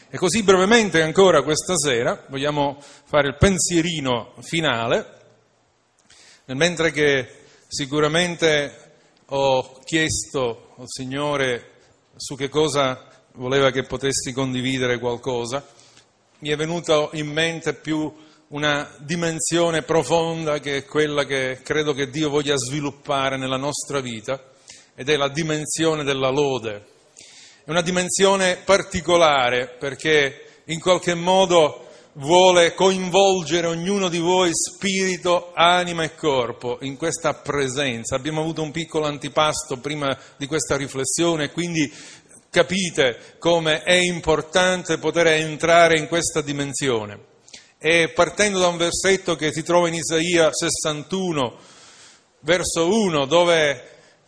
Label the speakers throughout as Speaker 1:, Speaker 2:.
Speaker 1: E così brevemente ancora questa sera vogliamo fare il pensierino finale, mentre che sicuramente ho chiesto al Signore su che cosa voleva che potessi condividere qualcosa, mi è venuto in mente più una dimensione profonda che è quella che credo che Dio voglia sviluppare nella nostra vita, ed è la dimensione della lode. È una dimensione particolare perché in qualche modo vuole coinvolgere ognuno di voi, spirito, anima e corpo, in questa presenza. Abbiamo avuto un piccolo antipasto prima di questa riflessione, quindi capite come è importante poter entrare in questa dimensione. E partendo da un versetto che si trova in Isaia 61, verso 1, dove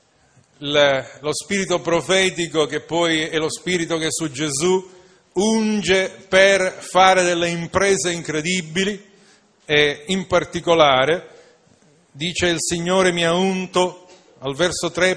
Speaker 1: lo spirito profetico, che poi è lo spirito che su Gesù unge per fare delle imprese incredibili, e in particolare dice: il Signore mi ha unto, al verso 3,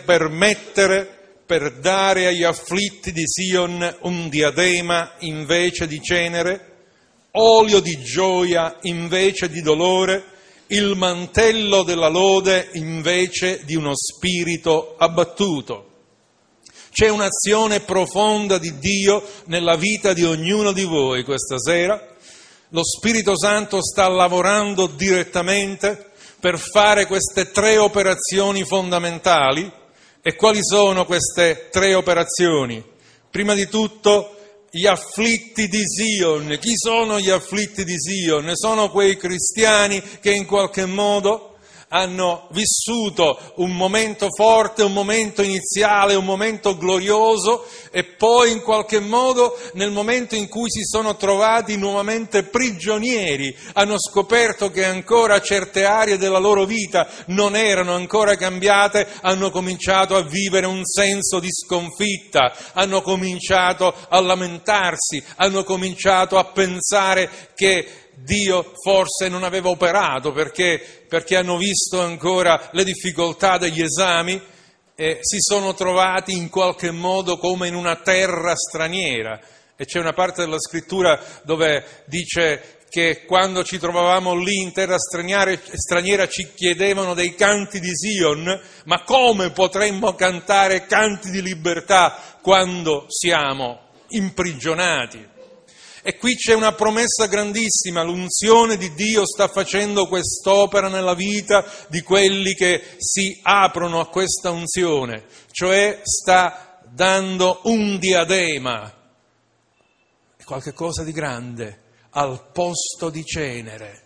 Speaker 1: per dare agli afflitti di Sion un diadema invece di cenere, olio di gioia invece di dolore, il mantello della lode invece di uno spirito abbattuto. C'è un'azione profonda di Dio nella vita di ognuno di voi questa sera. Lo Spirito Santo sta lavorando direttamente per fare queste 3 operazioni fondamentali. E quali sono queste 3 operazioni? Prima di tutto, gli afflitti di Sion. Chi sono gli afflitti di Sion? Sono quei cristiani che in qualche modo hanno vissuto un momento forte, un momento iniziale, un momento glorioso, e poi in qualche modo nel momento in cui si sono trovati nuovamente prigionieri hanno scoperto che ancora certe aree della loro vita non erano ancora cambiate, hanno cominciato a vivere un senso di sconfitta, hanno cominciato a lamentarsi, hanno cominciato a pensare che Dio forse non aveva operato perché hanno visto ancora le difficoltà degli esami e si sono trovati in qualche modo come in una terra straniera. E c'è una parte della scrittura dove dice che quando ci trovavamo lì in terra straniera ci chiedevano dei canti di Sion, ma come potremmo cantare canti di libertà quando siamo imprigionati? E qui c'è una promessa grandissima: l'unzione di Dio sta facendo quest'opera nella vita di quelli che si aprono a questa unzione, cioè sta dando un diadema, qualche cosa di grande, al posto di cenere.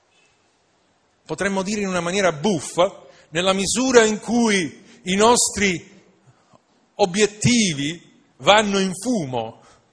Speaker 1: Potremmo dire in una maniera buffa, nella misura in cui i nostri obiettivi vanno in fumo,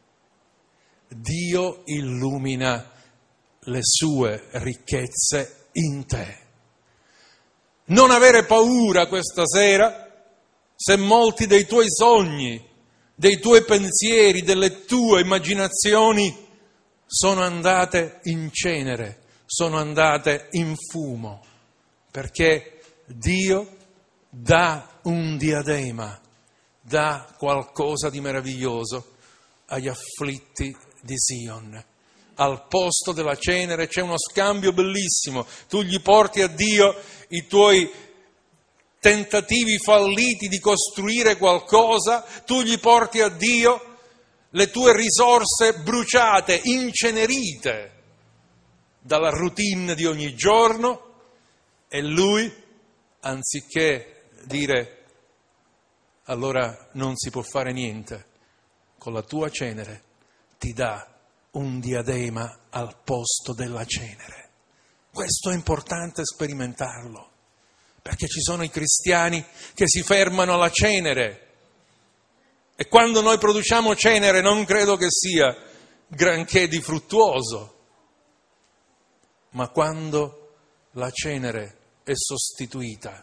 Speaker 1: Dio illumina le sue ricchezze in te. Non avere paura questa sera se molti dei tuoi sogni, dei tuoi pensieri, delle tue immaginazioni sono andate in cenere, sono andate in fumo, perché Dio dà un diadema, dà qualcosa di meraviglioso agli afflitti di Sion. Al posto della cenere c'è uno scambio bellissimo. Tu gli porti a Dio i tuoi tentativi falliti di costruire qualcosa, tu gli porti a Dio le tue risorse bruciate, incenerite dalla routine di ogni giorno, e Lui, anziché dire allora non si può fare niente, con la tua cenere ti dà un diadema al posto della cenere. Questo è importante sperimentarlo, perché ci sono i cristiani che si fermano alla cenere, e quando noi produciamo cenere non credo che sia granché di fruttuoso, ma quando la cenere è sostituita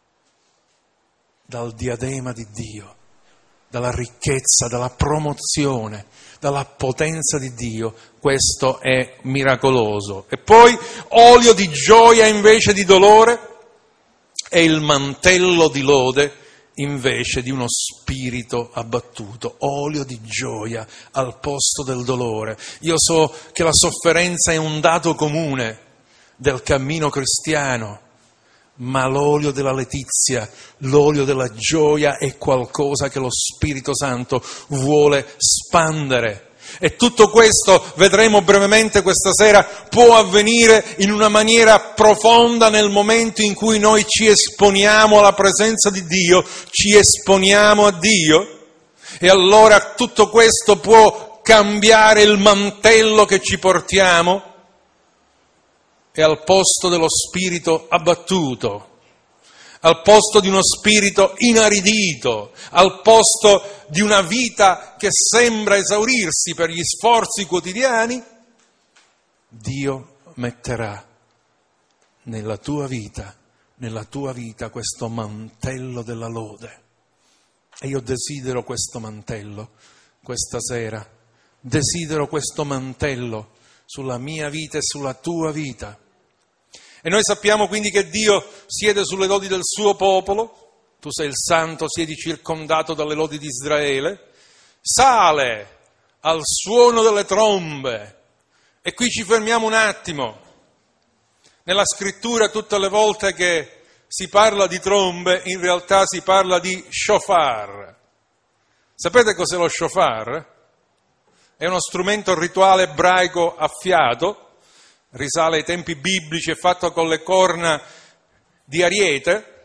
Speaker 1: dal diadema di Dio, dalla ricchezza, dalla promozione, dalla potenza di Dio, questo è miracoloso. E poi olio di gioia invece di dolore e il mantello di lode invece di uno spirito abbattuto, olio di gioia al posto del dolore. Io so che la sofferenza è un dato comune del cammino cristiano, ma l'olio della letizia, l'olio della gioia è qualcosa che lo Spirito Santo vuole spandere. E tutto questo, vedremo brevemente questa sera, può avvenire in una maniera profonda nel momento in cui noi ci esponiamo alla presenza di Dio, ci esponiamo a Dio, e allora tutto questo può cambiare il mantello che ci portiamo, e al posto dello spirito abbattuto, al posto di uno spirito inaridito, al posto di una vita che sembra esaurirsi per gli sforzi quotidiani, Dio metterà nella tua vita questo mantello della lode. E io desidero questo mantello questa sera, desidero questo mantello sulla mia vita e sulla tua vita. E noi sappiamo quindi che Dio siede sulle lodi del suo popolo, tu sei il santo, siedi circondato dalle lodi di Israele, sale al suono delle trombe. E qui ci fermiamo un attimo. Nella scrittura tutte le volte che si parla di trombe, in realtà si parla di shofar. Sapete cos'è lo shofar? È uno strumento rituale ebraico a fiato, risale ai tempi biblici, è fatto con le corna di ariete,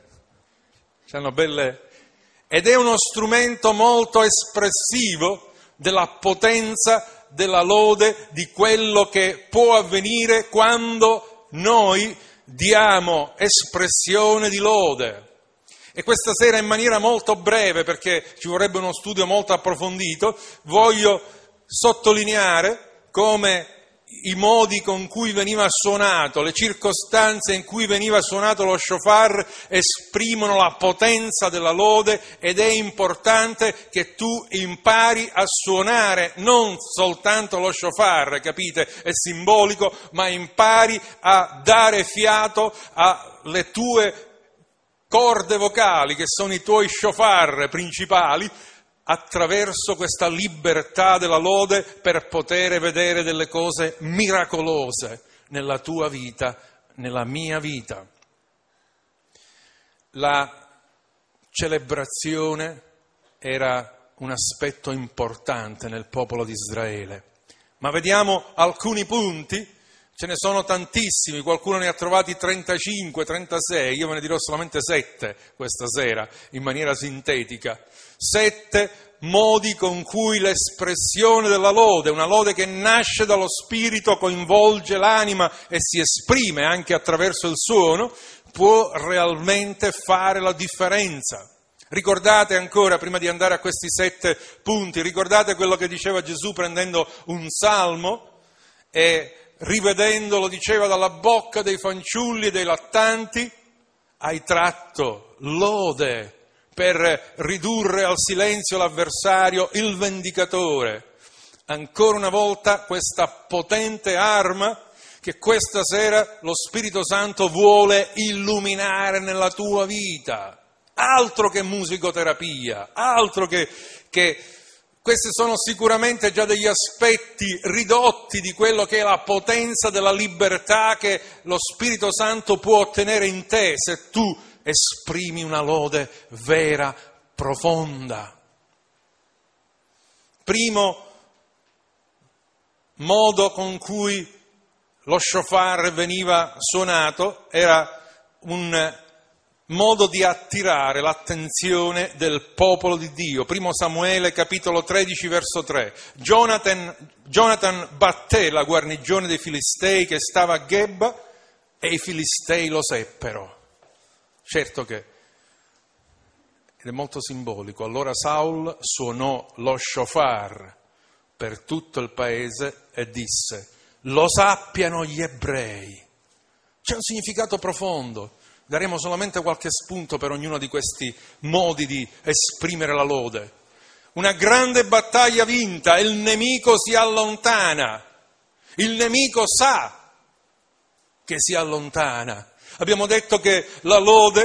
Speaker 1: ed è uno strumento molto espressivo della potenza, della lode, di quello che può avvenire quando noi diamo espressione di lode. E questa sera, in maniera molto breve, perché ci vorrebbe uno studio molto approfondito, voglio sottolineare come i modi con cui veniva suonato, le circostanze in cui veniva suonato lo shofar esprimono la potenza della lode, ed è importante che tu impari a suonare non soltanto lo shofar, capite? È simbolico, ma impari a dare fiato alle tue corde vocali, che sono i tuoi shofar principali, attraverso questa libertà della lode, per poter vedere delle cose miracolose nella tua vita, nella mia vita. La celebrazione era un aspetto importante nel popolo di Israele, ma vediamo alcuni punti. Ce ne sono tantissimi, qualcuno ne ha trovati 35, 36, io ve ne dirò solamente 7 questa sera, in maniera sintetica. 7 modi con cui l'espressione della lode, una lode che nasce dallo spirito, coinvolge l'anima e si esprime anche attraverso il suono, può realmente fare la differenza. Ricordate ancora, prima di andare a questi 7 punti, ricordate quello che diceva Gesù prendendo un salmo e rivedendolo diceva: dalla bocca dei fanciulli e dei lattanti hai tratto lode per ridurre al silenzio l'avversario, il vendicatore. Ancora una volta questa potente arma che questa sera lo Spirito Santo vuole illuminare nella tua vita. Altro che musicoterapia, altro che questi sono sicuramente già degli aspetti ridotti di quello che è la potenza della libertà che lo Spirito Santo può ottenere in te se tu esprimi una lode vera, profonda. Primo modo con cui lo shofar veniva suonato era un modo di attirare l'attenzione del popolo di Dio. Primo Samuele, capitolo 13, verso 3. Jonathan batté la guarnigione dei Filistei che stava a Geba e i Filistei lo seppero. Certo che, ed è molto simbolico, allora Saul suonò lo shofar per tutto il paese e disse: lo sappiano gli ebrei. C'è un significato profondo. Daremo solamente qualche spunto per ognuno di questi modi di esprimere la lode. Una grande battaglia vinta, il nemico si allontana, il nemico sa che si allontana. Abbiamo detto che la lode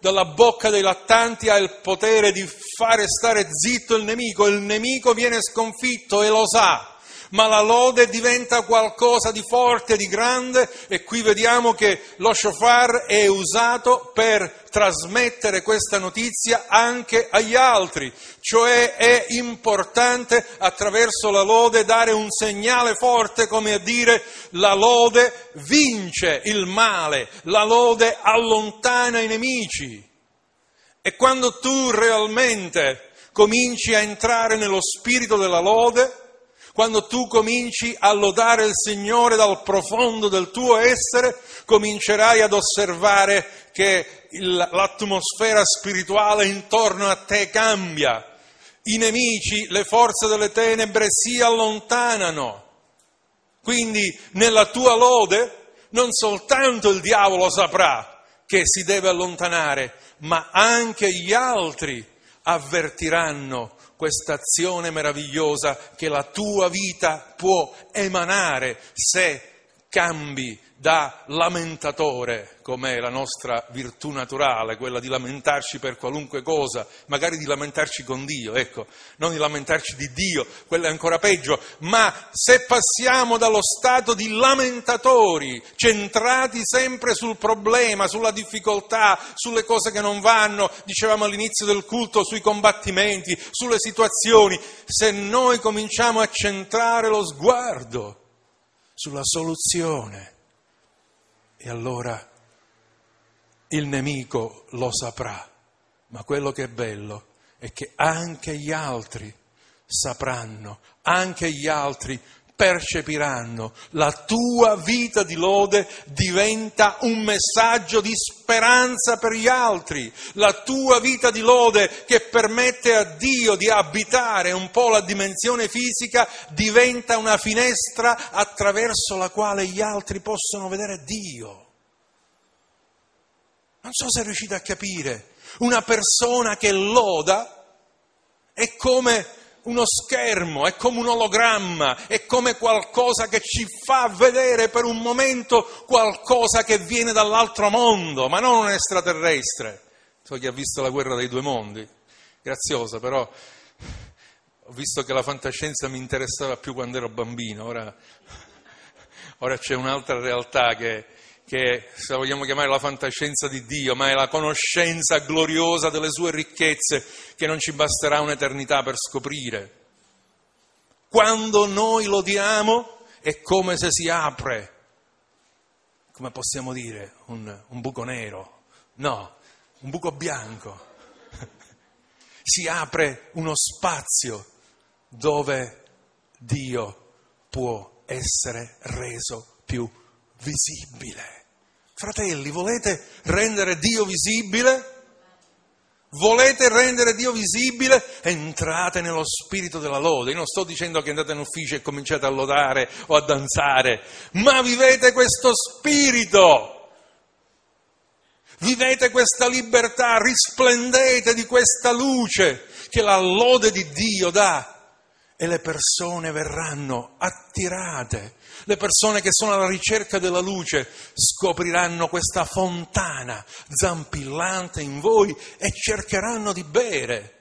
Speaker 1: dalla bocca dei lattanti ha il potere di fare stare zitto il nemico viene sconfitto e lo sa. Ma la lode diventa qualcosa di forte, di grande, e qui vediamo che lo shofar è usato per trasmettere questa notizia anche agli altri, cioè è importante attraverso la lode dare un segnale forte, come a dire: la lode vince il male, la lode allontana i nemici. E quando tu realmente cominci a entrare nello spirito della lode, quando tu cominci a lodare il Signore dal profondo del tuo essere, comincerai ad osservare che l'atmosfera spirituale intorno a te cambia. I nemici, le forze delle tenebre si allontanano. Quindi nella tua lode non soltanto il diavolo saprà che si deve allontanare, ma anche gli altri avvertiranno questa azione meravigliosa che la tua vita può emanare se cambi da lamentatore, com'è la nostra virtù naturale, quella di lamentarci per qualunque cosa, magari di lamentarci con Dio, ecco, non di lamentarci di Dio, quello è ancora peggio, ma se passiamo dallo stato di lamentatori, centrati sempre sul problema, sulla difficoltà, sulle cose che non vanno, dicevamo all'inizio del culto, sui combattimenti, sulle situazioni, se noi cominciamo a centrare lo sguardo sulla soluzione, e allora il nemico lo saprà, ma quello che è bello è che anche gli altri sapranno, anche gli altri percepiranno. La tua vita di lode diventa un messaggio di speranza per gli altri. La tua vita di lode, che permette a Dio di abitare un po' la dimensione fisica, diventa una finestra attraverso la quale gli altri possono vedere Dio. Non so se riuscite a capire. Una persona che loda è come uno schermo, è come un ologramma, è come qualcosa che ci fa vedere per un momento qualcosa che viene dall'altro mondo, ma non un extraterrestre. So chi ha visto La guerra dei due mondi, graziosa, però ho visto che la fantascienza mi interessava più quando ero bambino, ora c'è un'altra realtà che se la vogliamo chiamare la fantascienza di Dio, ma è la conoscenza gloriosa delle sue ricchezze, che non ci basterà un'eternità per scoprire. Quando noi lodiamo è come se si apre, come possiamo dire, un buco nero, no, un buco bianco. Si apre uno spazio dove Dio può essere reso più visibile. Fratelli, volete rendere Dio visibile? Volete rendere Dio visibile? Entrate nello spirito della lode. Io non sto dicendo che andate in ufficio e cominciate a lodare o a danzare, ma vivete questo spirito. Vivete questa libertà, risplendete di questa luce che la lode di Dio dà, e le persone verranno attirate. Le persone che sono alla ricerca della luce scopriranno questa fontana zampillante in voi e cercheranno di bere.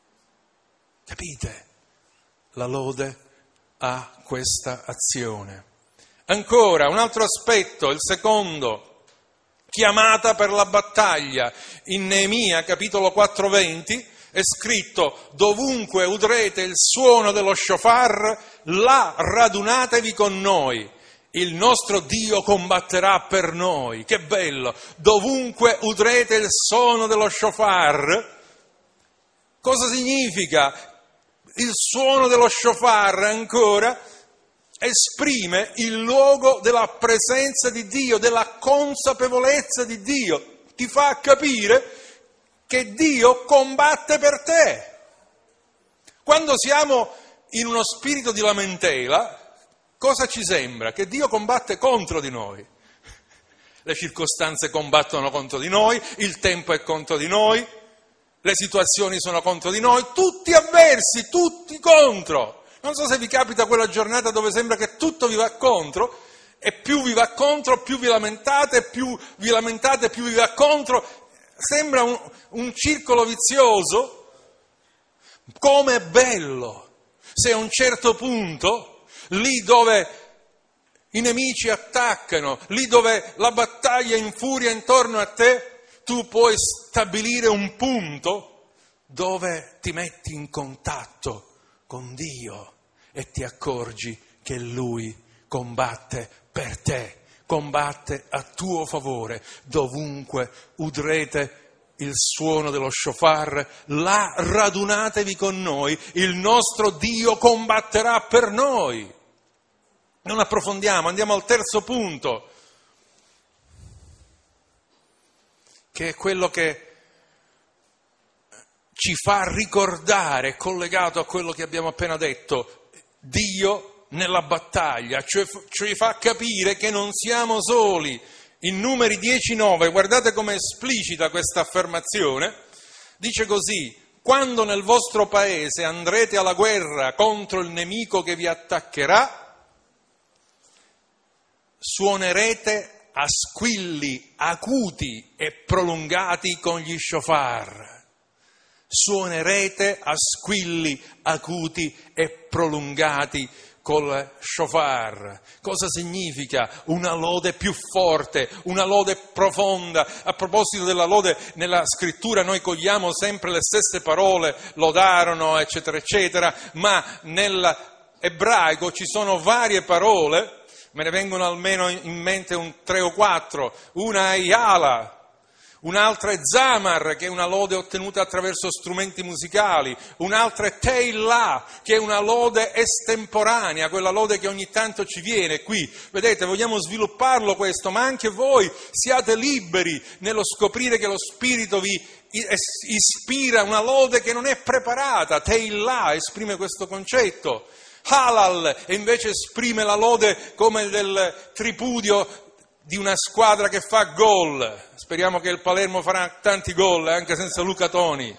Speaker 1: Capite? La lode ha questa azione. Ancora, un altro aspetto, il secondo, chiamata per la battaglia. In Neemia, capitolo 4:20, è scritto: dovunque udrete il suono dello shofar, là radunatevi con noi, il nostro Dio combatterà per noi. Che bello! Dovunque udrete il suono dello shofar. Cosa significa? Il suono dello shofar, ancora, esprime il luogo della presenza di Dio, della consapevolezza di Dio. Ti fa capire che Dio combatte per te. Quando siamo in uno spirito di lamentela, cosa ci sembra? Che Dio combatte contro di noi. Le circostanze combattono contro di noi, il tempo è contro di noi, le situazioni sono contro di noi, tutti avversi, tutti contro. Non so se vi capita quella giornata dove sembra che tutto vi va contro, e più vi va contro, più vi lamentate, più vi va contro. sembra un circolo vizioso. Com'è bello se a un certo punto, lì dove i nemici attaccano, lì dove la battaglia infuria intorno a te, tu puoi stabilire un punto dove ti metti in contatto con Dio e ti accorgi che Lui combatte per te, combatte a tuo favore. Dovunque udrete il suono dello shofar, là radunatevi con noi, il nostro Dio combatterà per noi. Non approfondiamo, andiamo al terzo punto, che è quello che ci fa ricordare, collegato a quello che abbiamo appena detto, Dio nella battaglia, cioè ci fa capire che non siamo soli. In Numeri 10,9, guardate come esplicita questa affermazione, dice così: quando nel vostro paese andrete alla guerra contro il nemico che vi attaccherà, suonerete a squilli acuti e prolungati con gli shofar. Suonerete a squilli acuti e prolungati col shofar. Cosa significa? Una lode più forte, una lode profonda. A proposito della lode, nella scrittura noi cogliamo sempre le stesse parole, lodarono, eccetera, eccetera, ma nell'ebraico ci sono varie parole, me ne vengono almeno in mente 3 o 4, una è Yala, un'altra è Zamar, che è una lode ottenuta attraverso strumenti musicali, un'altra è Teillah, che è una lode estemporanea, quella lode che ogni tanto ci viene qui. Vedete, vogliamo svilupparlo questo, ma anche voi siate liberi nello scoprire che lo Spirito vi ispira una lode che non è preparata. Teillah esprime questo concetto. Halal e invece esprime la lode come del tripudio di una squadra che fa gol. Speriamo che il Palermo farà tanti gol, anche senza Luca Toni.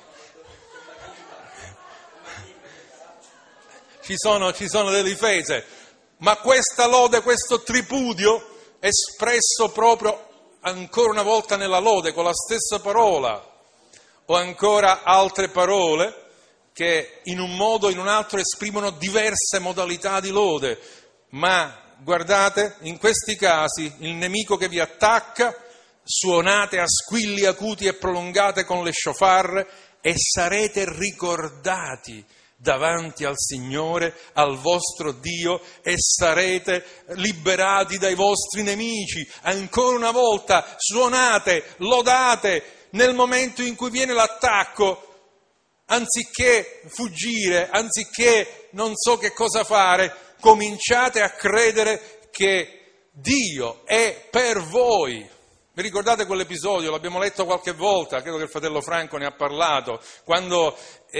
Speaker 1: Ci sono delle difese, ma questa lode, questo tripudio, espresso proprio ancora una volta nella lode, con la stessa parola, o ancora altre parole che in un modo o in un altro esprimono diverse modalità di lode, ma guardate, in questi casi il nemico che vi attacca, suonate a squilli acuti e prolungate con le shofar e sarete ricordati davanti al Signore, al vostro Dio, e sarete liberati dai vostri nemici. Ancora una volta suonate, lodate nel momento in cui viene l'attacco. Anziché fuggire, anziché non so che cosa fare, cominciate a credere che Dio è per voi. Vi ricordate quell'episodio? L'abbiamo letto qualche volta, credo che il fratello Franco ne ha parlato, quando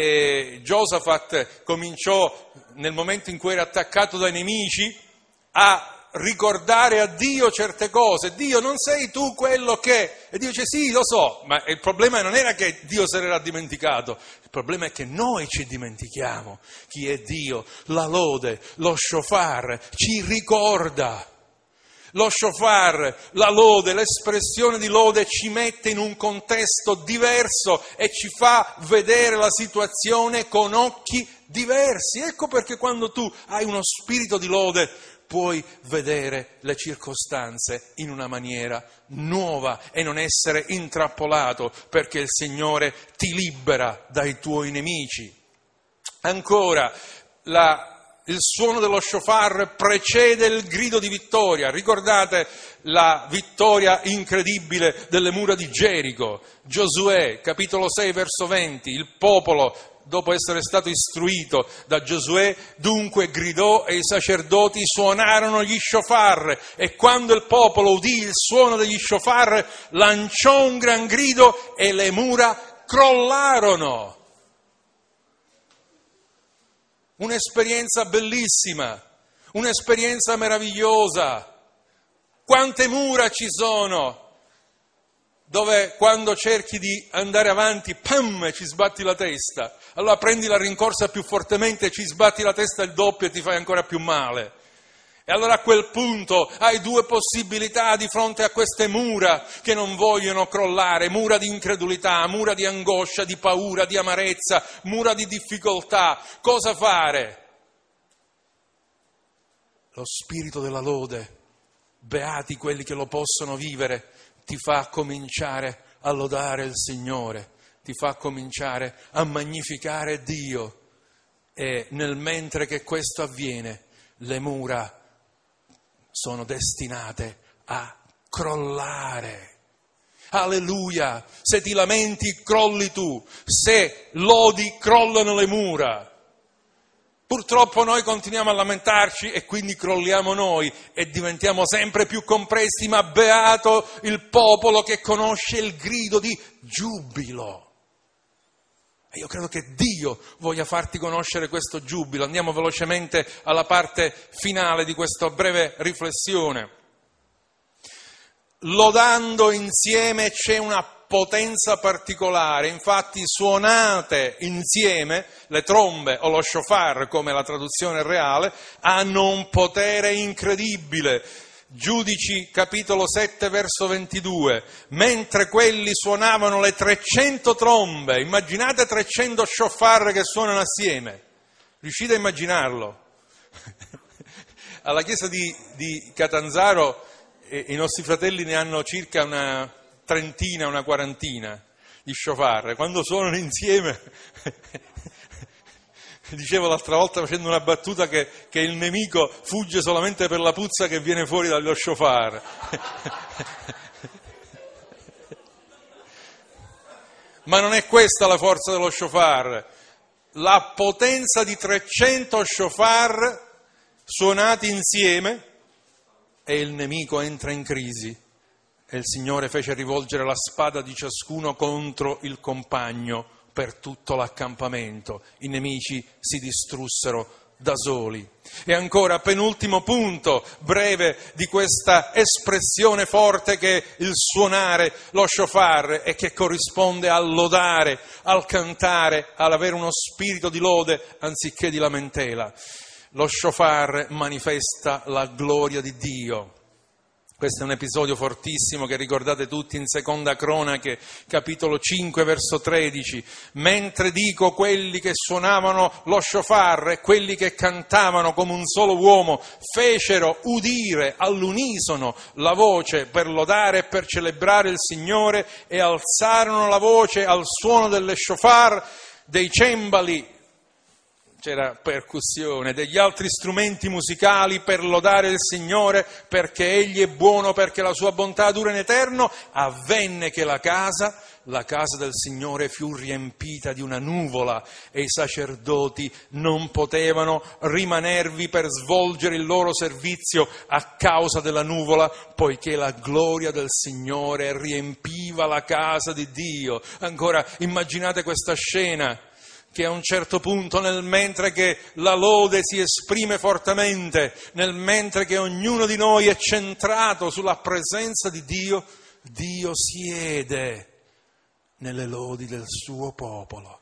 Speaker 1: Giosafat cominciò, nel momento in cui era attaccato dai nemici, a ricordare a Dio certe cose. Dio, non sei tu quello che... E Dio dice sì, lo so, ma il problema non era che Dio se l'era dimenticato, il problema è che noi ci dimentichiamo chi è Dio. La lode, lo shofar ci ricorda. Lo shofar, la lode, l'espressione di lode ci mette in un contesto diverso e ci fa vedere la situazione con occhi diversi. Ecco perché quando tu hai uno spirito di lode puoi vedere le circostanze in una maniera nuova e non essere intrappolato, perché il Signore ti libera dai tuoi nemici. Ancora, il suono dello shofar precede il grido di vittoria. Ricordate la vittoria incredibile delle mura di Gerico? Giosuè, capitolo 6, verso 20, il popolo, dopo essere stato istruito da Giosuè, dunque gridò e i sacerdoti suonarono gli shofar, e quando il popolo udì il suono degli shofar lanciò un gran grido e le mura crollarono. Un'esperienza bellissima, un'esperienza meravigliosa. Quante mura ci sono dove quando cerchi di andare avanti, pam, ci sbatti la testa. Allora prendi la rincorsa più fortemente, ci sbatti la testa il doppio e ti fai ancora più male. E allora a quel punto hai due possibilità di fronte a queste mura che non vogliono crollare, mura di incredulità, mura di angoscia, di paura, di amarezza, mura di difficoltà. Cosa fare? Lo spirito della lode, beati quelli che lo possono vivere, ti fa cominciare a lodare il Signore, ti fa cominciare a magnificare Dio. E nel mentre che questo avviene, le mura sono destinate a crollare. Alleluia! Se ti lamenti, crolli tu. Se lodi, crollano le mura. Purtroppo noi continuiamo a lamentarci e quindi crolliamo noi e diventiamo sempre più compressi, ma beato il popolo che conosce il grido di giubilo. E io credo che Dio voglia farti conoscere questo giubilo. Andiamo velocemente alla parte finale di questa breve riflessione. Lodando insieme c'è una potenza particolare, infatti suonate insieme, le trombe o lo shofar, come la traduzione reale, hanno un potere incredibile. Giudici capitolo 7 verso 22, mentre quelli suonavano le 300 trombe, immaginate 300 shofar che suonano assieme, riuscite a immaginarlo? Alla chiesa di Catanzaro i nostri fratelli ne hanno circa una trentina, una quarantina di shofar, quando suonano insieme... Dicevo l'altra volta facendo una battuta che il nemico fugge solamente per la puzza che viene fuori dallo shofar. Ma non è questa la forza dello shofar. La potenza di 300 shofar suonati insieme e il nemico entra in crisi. E il Signore fece rivolgere la spada di ciascuno contro il compagno per tutto l'accampamento. I nemici si distrussero da soli. E ancora, penultimo punto breve di questa espressione forte che è il suonare lo shofar e che corrisponde al lodare, al cantare, all'avere uno spirito di lode anziché di lamentela. Lo shofar manifesta la gloria di Dio. Questo è un episodio fortissimo che ricordate tutti in Seconda Cronache, capitolo 5, verso 13. Mentre dico quelli che suonavano lo shofar e quelli che cantavano come un solo uomo fecero udire all'unisono la voce per lodare e per celebrare il Signore e alzarono la voce al suono delle shofar, dei cembali, c'era percussione, degli altri strumenti musicali per lodare il Signore, perché Egli è buono, perché la sua bontà dura in eterno. Avvenne che la casa del Signore fu riempita di una nuvola e i sacerdoti non potevano rimanervi per svolgere il loro servizio a causa della nuvola, poiché la gloria del Signore riempiva la casa di Dio. Ancora, immaginate questa scena, che a un certo punto, nel mentre che la lode si esprime fortemente, nel mentre che ognuno di noi è centrato sulla presenza di Dio, Dio siede nelle lodi del suo popolo,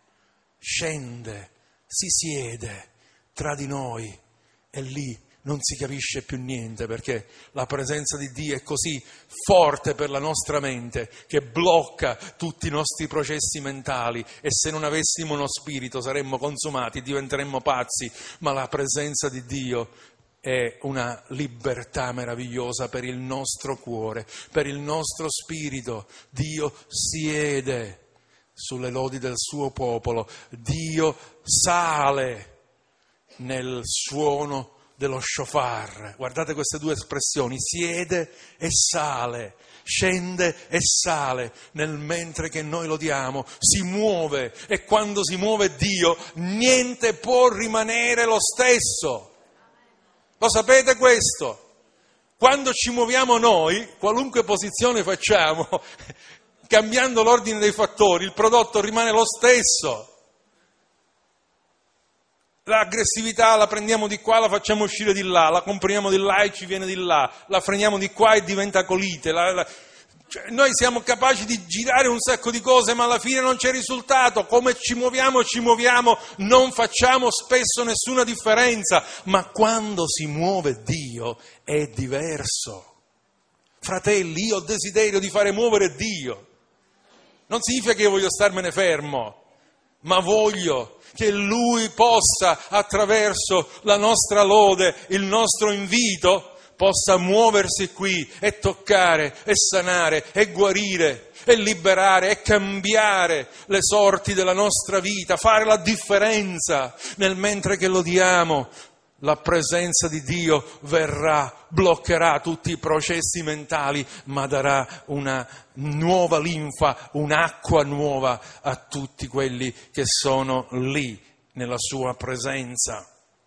Speaker 1: scende, si siede tra di noi e lì non si capisce più niente, perché la presenza di Dio è così forte per la nostra mente che blocca tutti i nostri processi mentali, e se non avessimo uno spirito saremmo consumati, diventeremmo pazzi, ma la presenza di Dio è una libertà meravigliosa per il nostro cuore, per il nostro spirito. Dio siede sulle lodi del suo popolo, Dio sale nel suono dello shofar. Guardate queste due espressioni, siede e sale, scende e sale, nel mentre che noi lodiamo, si muove, e quando si muove Dio, niente può rimanere lo stesso. Lo sapete questo? Quando ci muoviamo noi, qualunque posizione facciamo, cambiando l'ordine dei fattori, il prodotto rimane lo stesso. L'aggressività la prendiamo di qua, la facciamo uscire di là, la comprimiamo di là e ci viene di là, la freniamo di qua e diventa colite. Cioè, noi siamo capaci di girare un sacco di cose, ma alla fine non c'è risultato. Come ci muoviamo, non facciamo spesso nessuna differenza. Ma quando si muove Dio è diverso. Fratelli, io ho desiderio di fare muovere Dio. Non significa che io voglio starmene fermo, ma voglio che Lui possa, attraverso la nostra lode, il nostro invito, possa muoversi qui e toccare e sanare e guarire e liberare e cambiare le sorti della nostra vita, fare la differenza. Nel mentre che lodiamo, la presenza di Dio verrà, bloccherà tutti i processi mentali, ma darà una nuova linfa, un'acqua nuova a tutti quelli che sono lì nella sua presenza.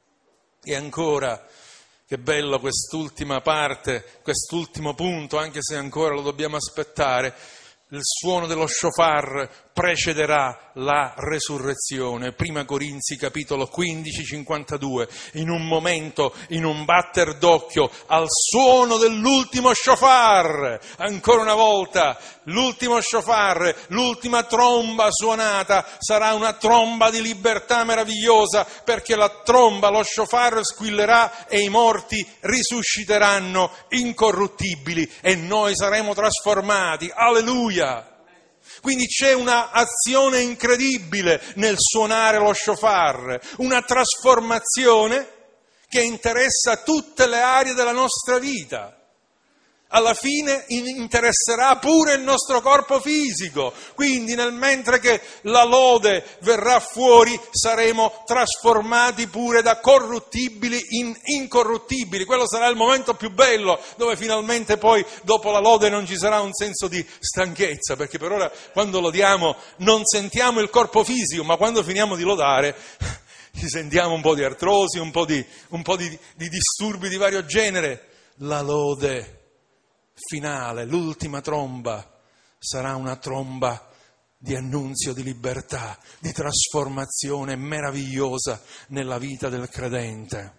Speaker 1: E ancora, che bello quest'ultima parte, quest'ultimo punto, anche se ancora lo dobbiamo aspettare. Il suono dello shofar precederà la resurrezione. Prima Corinzi capitolo 15, 52. In un momento, in un batter d'occhio, al suono dell'ultimo shofar, ancora una volta, l'ultimo shofar, l'ultima tromba suonata, sarà una tromba di libertà meravigliosa, perché la tromba, lo shofar squillerà e i morti risusciteranno incorruttibili e noi saremo trasformati. Alleluia! Quindi c'è una azione incredibile nel suonare lo shofar, una trasformazione che interessa tutte le aree della nostra vita. Alla fine interesserà pure il nostro corpo fisico, quindi nel mentre che la lode verrà fuori saremo trasformati pure da corruttibili in incorruttibili. Quello sarà il momento più bello, dove finalmente poi dopo la lode non ci sarà un senso di stanchezza, perché per ora quando lodiamo non sentiamo il corpo fisico, ma quando finiamo di lodare ci sentiamo un po' di artrosi, un po' di disturbi di vario genere. La lode finale, l'ultima tromba, sarà una tromba di annunzio di libertà, di trasformazione meravigliosa nella vita del credente.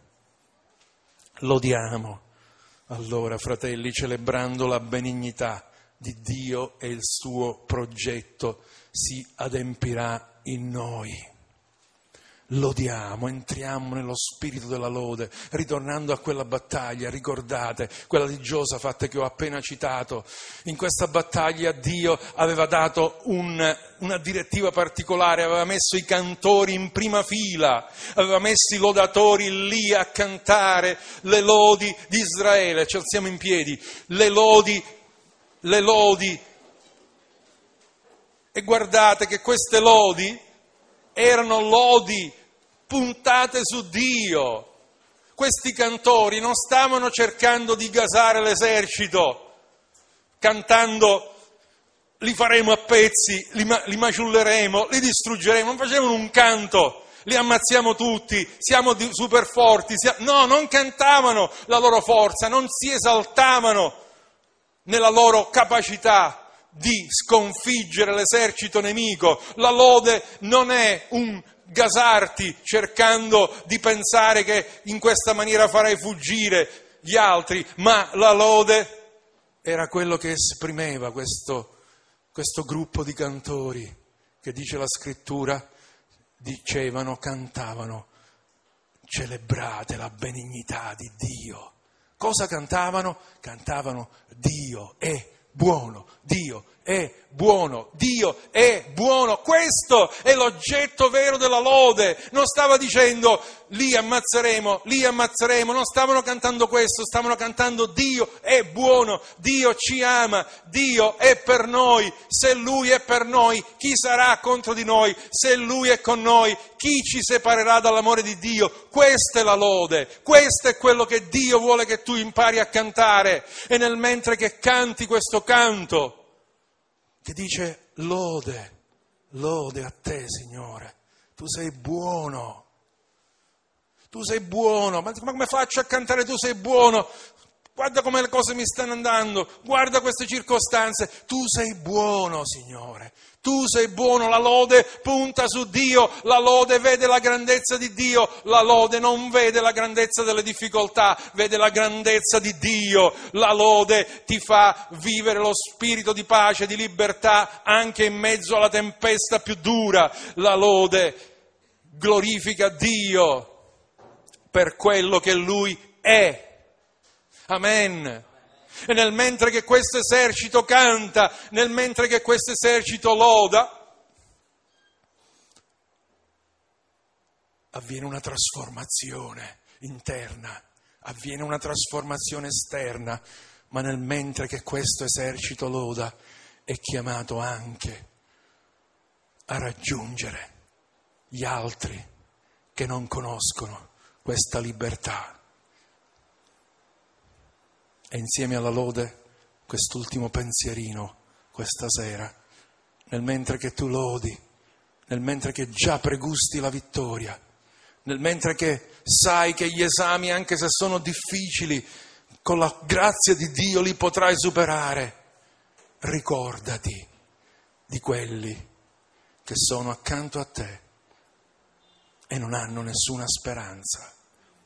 Speaker 1: Lodiamo allora, fratelli, celebrando la benignità di Dio e il suo progetto si adempirà in noi. Lodiamo, entriamo nello spirito della lode, ritornando a quella battaglia, ricordate, quella di Giosafat che ho appena citato. In questa battaglia Dio aveva dato una direttiva particolare, aveva messo i cantori in prima fila, aveva messo i lodatori lì a cantare le lodi di Israele. Ci alziamo in piedi, le lodi. E guardate che queste lodi erano lodi puntate su Dio. Questi cantori non stavano cercando di gasare l'esercito, cantando li faremo a pezzi, li maciulleremo, li distruggeremo. Non facevano un canto, li ammazziamo tutti, siamo super forti. No, non cantavano la loro forza, non si esaltavano nella loro capacità di sconfiggere l'esercito nemico. La lode non è un gasarti cercando di pensare che in questa maniera farai fuggire gli altri, ma la lode era quello che esprimeva questo gruppo di cantori che, dice la scrittura, cantavano, celebrate la benignità di Dio. Cosa cantavano? Cantavano Dio è buono, Dio è buono, Dio è buono. Questo è l'oggetto vero della lode. Non stava dicendo li ammazzeremo, non stavano cantando questo, stavano cantando Dio è buono, Dio ci ama, Dio è per noi. Se Lui è per noi, chi sarà contro di noi? Se Lui è con noi, chi ci separerà dall'amore di Dio? Questa è la lode, questo è quello che Dio vuole che tu impari a cantare. E nel mentre che canti questo canto, che dice lode a te, Signore, tu sei buono, ma come faccio a cantare tu sei buono? guarda come le cose mi stanno andando, guarda queste circostanze. Tu sei buono, Signore, tu sei buono. La lode punta su Dio, la lode vede la grandezza di Dio, la lode non vede la grandezza delle difficoltà, vede la grandezza di Dio. La lode ti fa vivere lo spirito di pace, di libertà, anche in mezzo alla tempesta più dura. La lode glorifica Dio per quello che Lui è. Amen. E nel mentre che questo esercito canta, nel mentre che questo esercito loda, avviene una trasformazione interna, avviene una trasformazione esterna, ma nel mentre che questo esercito loda è chiamato anche a raggiungere gli altri che non conoscono questa libertà. E insieme alla lode, quest'ultimo pensierino questa sera, nel mentre che tu lodi, nel mentre che già pregusti la vittoria, nel mentre che sai che gli esami, anche se sono difficili, con la grazia di Dio li potrai superare, ricordati di quelli che sono accanto a te e non hanno nessuna speranza.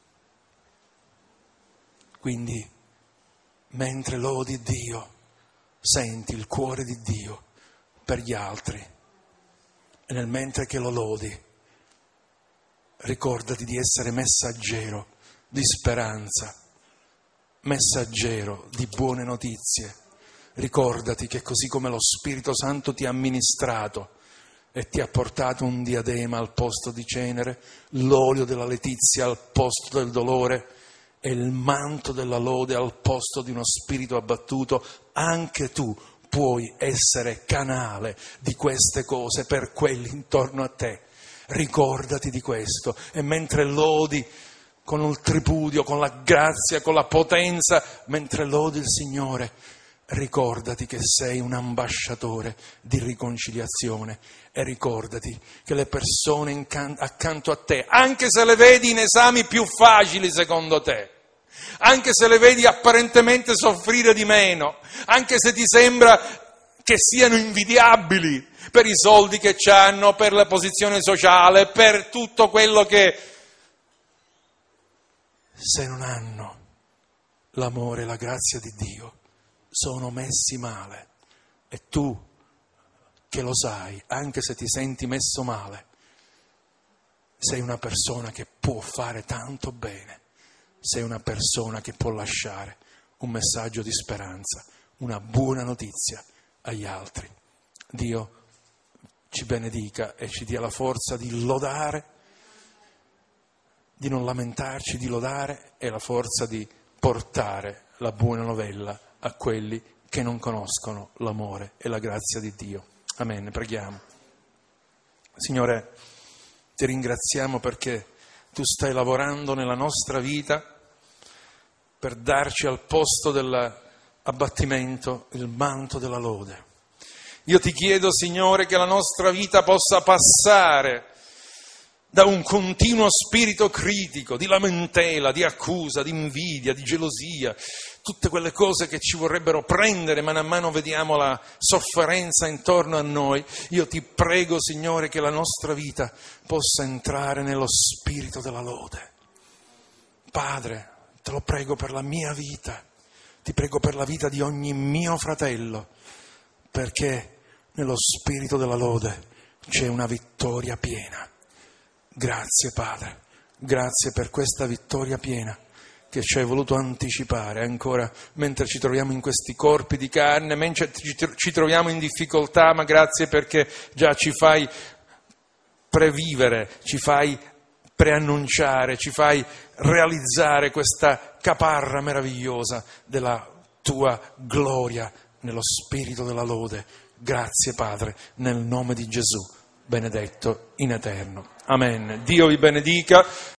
Speaker 1: Quindi, mentre lodi Dio, senti il cuore di Dio per gli altri. E nel mentre che lo lodi, ricordati di essere messaggero di speranza, messaggero di buone notizie. Ricordati che così come lo Spirito Santo ti ha amministrato e ti ha portato un diadema al posto di cenere, l'olio della letizia al posto del dolore, e il manto della lode al posto di uno spirito abbattuto, anche tu puoi essere canale di queste cose per quelli intorno a te. Ricordati di questo, e mentre lodi con il tripudio, con la grazia, con la potenza, mentre lodi il Signore, ricordati che sei un ambasciatore di riconciliazione, e ricordati che le persone accanto a te, anche se le vedi in esami più facili secondo te, anche se le vedi apparentemente soffrire di meno, anche se ti sembra che siano invidiabili per i soldi che hanno, per la posizione sociale, per tutto quello che... Se non hanno l'amore e la grazia di Dio, sono messi male. E tu, che lo sai, anche se ti senti messo male, sei una persona che può fare tanto bene, sei una persona che può lasciare un messaggio di speranza, una buona notizia agli altri. Dio ci benedica e ci dia la forza di lodare, di non lamentarci, di lodare, e la forza di portare la buona novella a quelli che non conoscono l'amore e la grazia di Dio. Amen. Preghiamo. Signore, ti ringraziamo perché tu stai lavorando nella nostra vita per darci al posto dell'abbattimento il manto della lode. Io ti chiedo, Signore, che la nostra vita possa passare da un continuo spirito critico, di lamentela, di accusa, di invidia, di gelosia, tutte quelle cose che ci vorrebbero prendere man mano vediamo la sofferenza intorno a noi. Io ti prego, Signore, che la nostra vita possa entrare nello spirito della lode. Padre, te lo prego per la mia vita, ti prego per la vita di ogni mio fratello, perché nello spirito della lode c'è una vittoria piena. Grazie Padre, grazie per questa vittoria piena che ci hai voluto anticipare ancora mentre ci troviamo in questi corpi di carne, mentre ci troviamo in difficoltà, ma grazie perché già ci fai previvere, ci fai preannunciare, ci fai realizzare questa caparra meravigliosa della tua gloria nello spirito della lode. Grazie Padre, nel nome di Gesù, benedetto in eterno. Amen. Dio vi benedica.